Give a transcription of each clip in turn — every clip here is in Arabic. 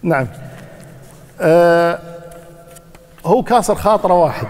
نعم. هو كاسر خاطره واحد.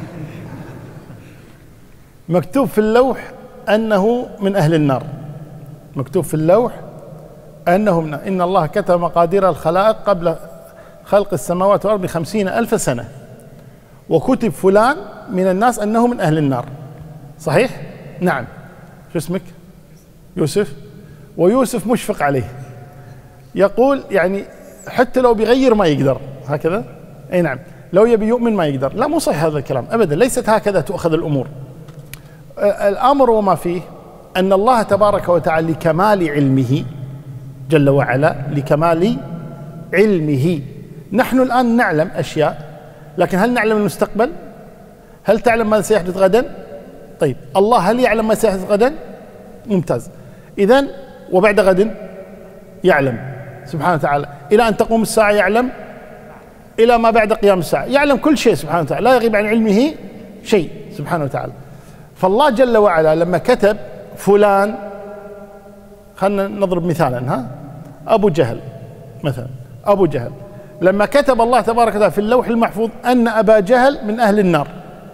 مكتوب في اللوح أنه من أهل النار، مكتوب في اللوح أنه من إن الله كتب مقادير الخلائق قبل خلق السماوات والأرض ب50,000 سنة، وكتب فلان من الناس أنه من أهل النار. صحيح؟ نعم. شو اسمك؟ يوسف. ويوسف مشفق عليه، يقول يعني حتى لو بيغير ما يقدر هكذا. أي نعم، لو يبي يؤمن ما يقدر. لا، مو صحيح هذا الكلام أبدا، ليست هكذا تؤخذ الأمور. الأمر وما فيه أن الله تبارك وتعالى لكمال علمه جل وعلا، لكمال علمه. نحن الآن نعلم أشياء، لكن هل نعلم المستقبل؟ هل تعلم ماذا سيحدث غدا؟ طيب، الله هل يعلم ما سيحدث غدا؟ ممتاز. إذن وبعد غد يعلم سبحانه وتعالى، إلى أن تقوم الساعة يعلم، إلى ما بعد قيام الساعة يعلم كل شيء سبحانه وتعالى، لا يغيب عن علمه شيء سبحانه وتعالى. فالله جل وعلا لما كتب فلان، خلنا نضرب مثالا، أبو جهل مثلا، أبو جهل لما كتب الله تبارك وتعالى في اللوح المحفوظ أن أبا جهل من أهل النار،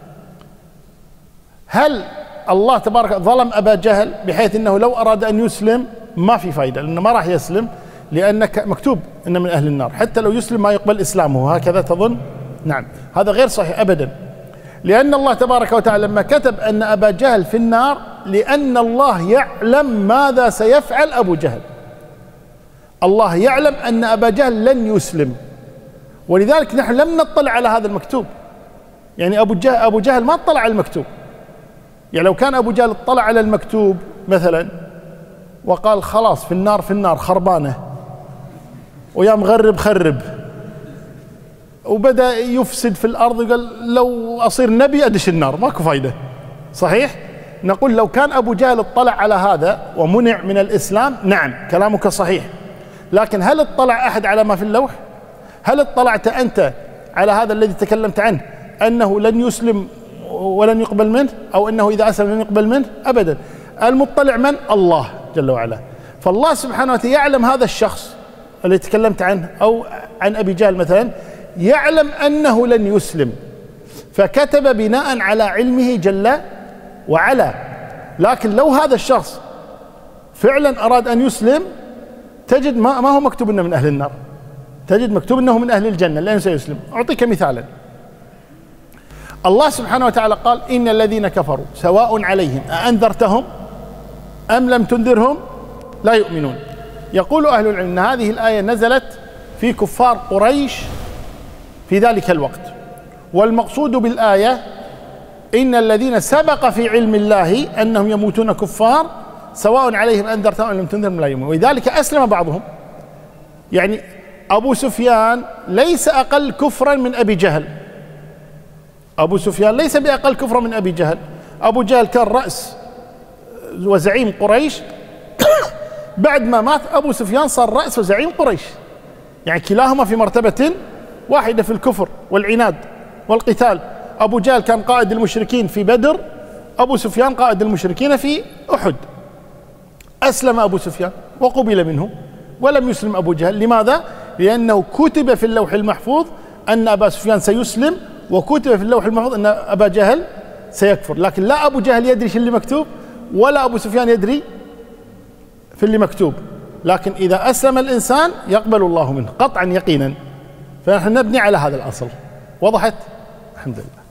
هل الله تبارك ظلم أبا جهل بحيث أنه لو أراد أن يسلم ما في فايدة، لأنه ما راح يسلم، لأن مكتوب أنه من أهل النار، حتى لو يسلم ما يقبل إسلامه، هكذا تظن؟ نعم، هذا غير صحيح أبدا. لأن الله تبارك وتعالى لما كتب أن أبا جهل في النار، لأن الله يعلم ماذا سيفعل أبو جهل، الله يعلم أن أبا جهل لن يسلم، ولذلك نحن لم نطلع على هذا المكتوب. يعني أبو جهل ما اطلع على المكتوب. يعني لو كان أبو جهل اطلع على المكتوب مثلا وقال خلاص في النار خربانة، ويا مغرب خرب، وبدأ يفسد في الأرض، وقال لو أصير نبي أدش النار، ماكو فايدة. صحيح؟ نقول لو كان أبو جهل اطلع على هذا ومنع من الإسلام، نعم كلامك صحيح، لكن هل اطلع أحد على ما في اللوح؟ هل اطلعت أنت على هذا الذي تكلمت عنه أنه لن يسلم ولن يقبل منه، أو أنه إذا أسلم لن يقبل منه؟ أبدا. المطلع من؟ الله جل وعلا. فالله سبحانه وتعالى يعلم هذا الشخص اللي تكلمت عنه أو عن أبي جهل مثلا، يعلم أنه لن يسلم، فكتب بناء على علمه جل وعلا. لكن لو هذا الشخص فعلا أراد أن يسلم، تجد ما هو مكتوب أنه من أهل النار، تجد مكتوب أنه من أهل الجنة لأنه سيسلم. أعطيك مثالا، الله سبحانه وتعالى قال إن الذين كفروا سواء عليهم أأنذرتهم أم لم تنذرهم لا يؤمنون. يقول أهل العلم أن هذه الآية نزلت في كفار قريش في ذلك الوقت، والمقصود بالآية إن الذين سبق في علم الله أنهم يموتون كفار سواء عليهم أنذرتهم أم لم تنذرهم لا يؤمنون، ولذلك أسلم بعضهم. يعني أبو سفيان ليس أقل كفرا من أبي جهل، أبو سفيان ليس بأقل كفرا من أبي جهل. أبو جهل كان رأس وزعيم قريش، بعد ما مات أبو سفيان صار رأس وزعيم قريش، يعني كلاهما في مرتبة واحدة في الكفر والعناد والقتال. أبو جهل كان قائد المشركين في بدر، أبو سفيان قائد المشركين في أحد. أسلم أبو سفيان وقبل منه، ولم يسلم أبو جهل. لماذا؟ لأنه كتب في اللوح المحفوظ أن أبا سفيان سيسلم، وكتب في اللوح المحفوظ أن أبا جهل سيكفر، لكن لا أبو جهل يدري شو اللي مكتوب ولا أبو سفيان يدري في اللي مكتوب. لكن إذا أسلم الإنسان يقبل الله منه قطعا يقينا، فنحن نبني على هذا الأصل. وضحت؟ الحمد لله.